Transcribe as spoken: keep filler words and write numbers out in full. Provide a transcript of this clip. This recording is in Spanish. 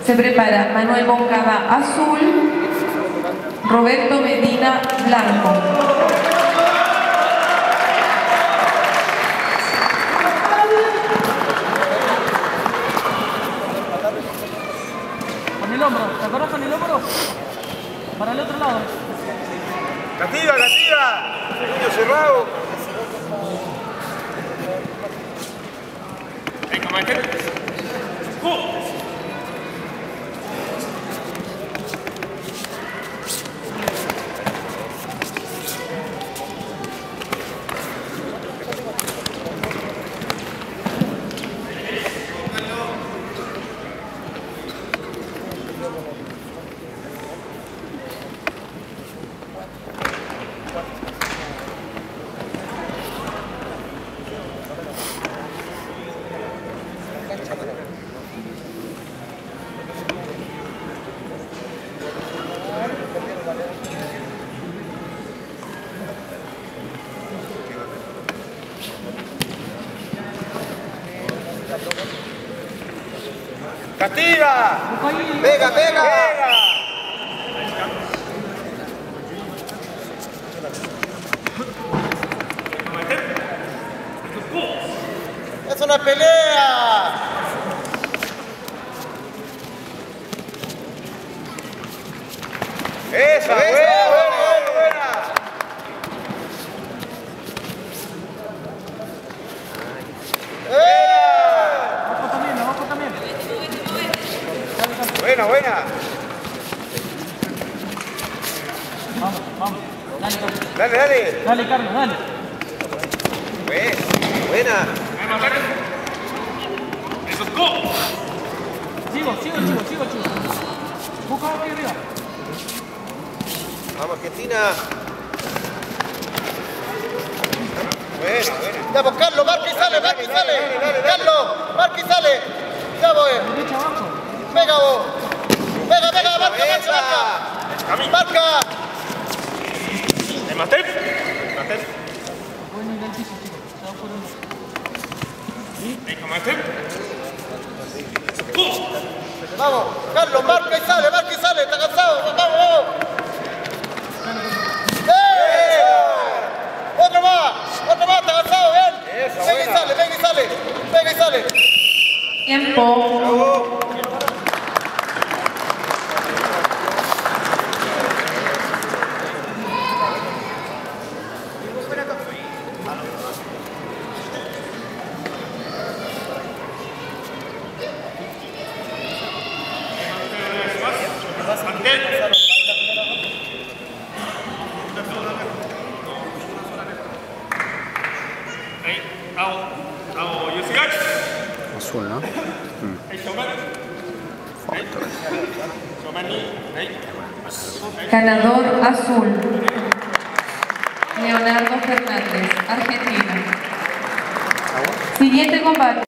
Se prepara Manuel Moncada azul, Roberto Medina blanco. Con el hombro, ¿te acuerdas con el hombro? Para el otro lado. ¡Cativa, cativa! Puño cerrado. Venga, Michael. ¡Uh! ¡Castiga! ¡Pega, pega! ¡Pega! ¡Es una pelea! ¡Esa! ¡Buena, buena, buena! Abajo también, abajo también. Buena, buena. Vamos, vamos. Dale, Carlos. Dale, dale. Dale, Carlos, dale. Buena. Buena. Sigo, sigo, sigo, sigo, sigo. Busca abajo y arriba. Vamos, Argentina. Buena, buena. Vamos, Carlos, marca y sale, marca y sale. Carlos, marca y sale. Ya voy. Derecha abajo. Pega vos. Pega, pega, marca, marca, marca. Marca. ¿El Master? ¿Master? Bueno, ir al piso, chicos. Se va por uno. Venga, Master. Vamos, Carlos, marca y sale, marca y sale. Está cansado. Vamos, vamos. ¡Eh! Otro más, otro más, está cansado, bien. Venga y sale, venga y sale. Venga y sale. Tiempo. Azul, ¿no? Mm. Ganador azul, Leonardo Fernández, Argentina. Siguiente combate.